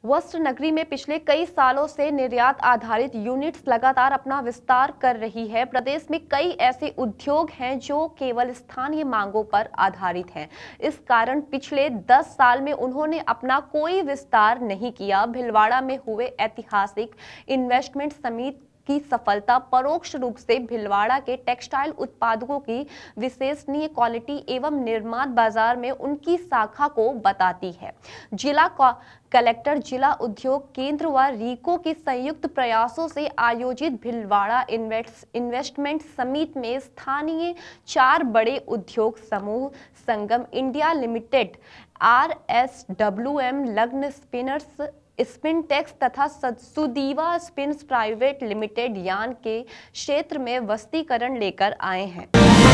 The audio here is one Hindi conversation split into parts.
वस्त्र नगरी में पिछले कई सालों से निर्यात आधारित यूनिट्स लगातार अपना विस्तार कर रही है। प्रदेश में कई ऐसे उद्योग हैं जो केवल स्थानीय मांगों पर आधारित हैं। इस कारण पिछले 10 साल में उन्होंने अपना कोई विस्तार नहीं किया। भीलवाड़ा में हुए ऐतिहासिक इन्वेस्टमेंट समिट की सफलता परोक्ष रूप से भीलवाड़ा के टेक्सटाइल उत्पादकों की विश्वसनीय क्वालिटी एवं निर्माण बाजार में उनकी शाखा को बताती है। जिला कलेक्टर, जिला उद्योग केंद्र व रीको के संयुक्त प्रयासों से आयोजित भीलवाड़ा इन्वेस्टमेंट समिट में स्थानीय 4 बड़े उद्योग समूह Sangam India Limited, RSWM Lagnam Spinners, Spintex तथा सुदीवा स्पिन्स प्राइवेट लिमिटेड यान के क्षेत्र में वस्तीकरण लेकर आए हैं।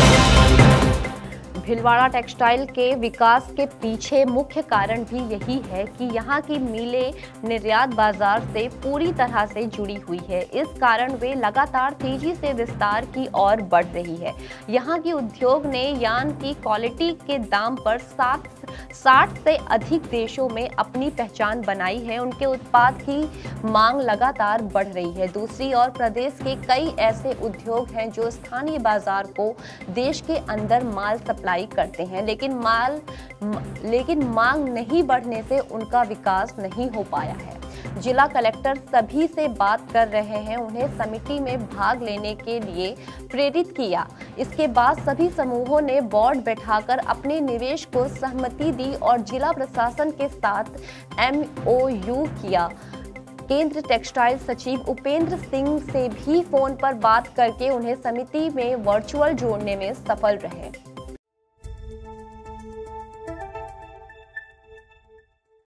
भीलवाड़ा टेक्सटाइल के विकास के पीछे मुख्य कारण भी यही है कि यहाँ की मिलें निर्यात बाजार से पूरी तरह से जुड़ी हुई है। इस कारण वे लगातार तेजी से विस्तार की ओर बढ़ रही है। यहाँ की उद्योग ने यान की क्वालिटी के दाम पर 60 से अधिक देशों में अपनी पहचान बनाई है। उनके उत्पाद की मांग लगातार बढ़ रही है। दूसरी ओर प्रदेश के कई ऐसे उद्योग हैं जो स्थानीय बाजार को देश के अंदर माल सप्लाई करते हैं, लेकिन मांग नहीं बढ़ने से उनका विकास नहीं हो पाया है। जिला कलेक्टर सभी से बात कर रहे हैं, उन्हें समिति में भाग लेने के लिए प्रेरित किया। इसके बाद सभी समूहों ने बोर्ड बैठाकर अपने निवेश को सहमति दी और जिला प्रशासन के साथ MOU किया। केंद्र टेक्सटाइल सचिव उपेंद्र सिंह से भी फोन पर बात करके उन्हें समिति में वर्चुअल जोड़ने में सफल रहे।